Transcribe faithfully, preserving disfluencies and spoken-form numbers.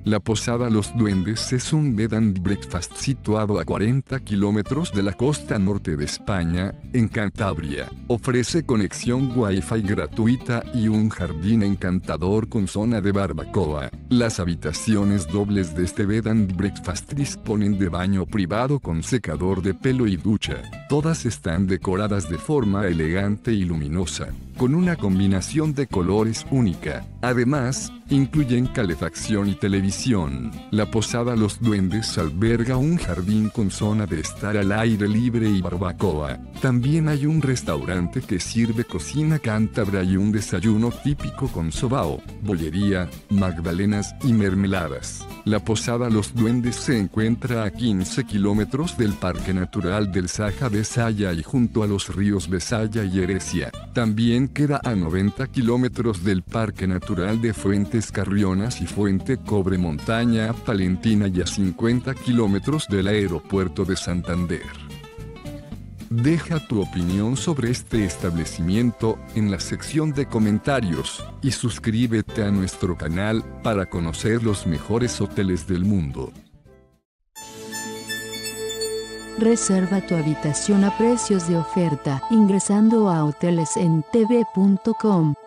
La Posada Los Duendes es un bed and breakfast situado a cuarenta kilómetros de la costa norte de España, en Cantabria. Ofrece conexión Wi-Fi gratuita y un jardín encantador con zona de barbacoa. Las habitaciones dobles de este bed and breakfast disponen de baño privado con secador de pelo y ducha. Todas están decoradas de forma elegante y luminosa, con una combinación de colores única. Además, incluyen calefacción y televisión. La Posada Los Duendes alberga un jardín con zona de estar al aire libre y barbacoa. También hay un restaurante que sirve cocina cántabra y un desayuno típico con sobao, bollería, magdalenas y mermeladas. La Posada Los Duendes se encuentra a quince kilómetros del Parque Natural del Saja-Besaya y junto a los ríos Besaya y Eresia. También queda a noventa kilómetros del Parque Natural de Fuentes Carrionas y Fuente Cobre Montaña Palentina y a cincuenta kilómetros del aeropuerto de Santander. Deja tu opinión sobre este establecimiento en la sección de comentarios y suscríbete a nuestro canal para conocer los mejores hoteles del mundo. Reserva tu habitación a precios de oferta ingresando a hoteles en t v punto com.